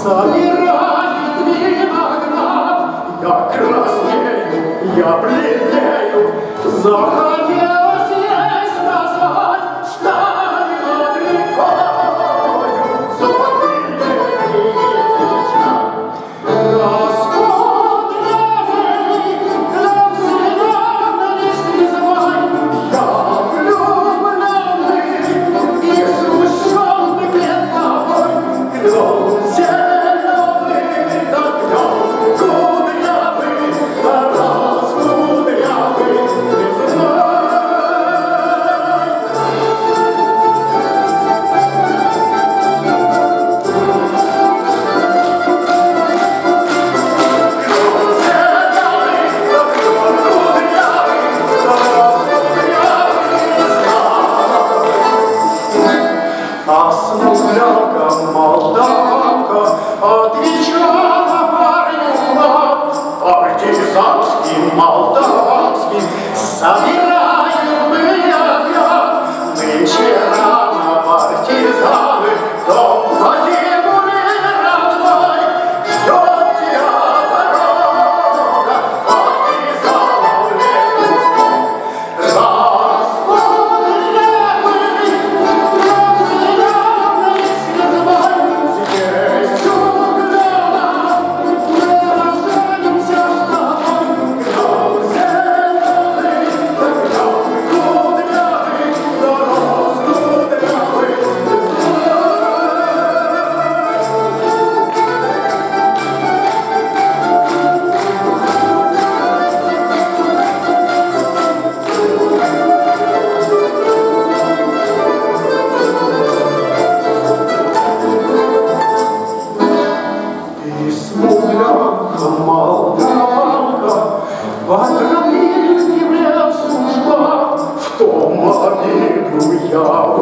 собирает виноград. Я краснею, я бледнею, захотелось ей сказать, стань над рекою, золотые ветвичка. А смуглянка, молдаванка отвечала парню флаг партизанский, молдаванский. Собираем мы отряд, нынче рано партизаны, дом покинули родной, ждет тебя дорога, партизанов лес густой. Молдаванка, пограничный в лесу жгла, в том обиду я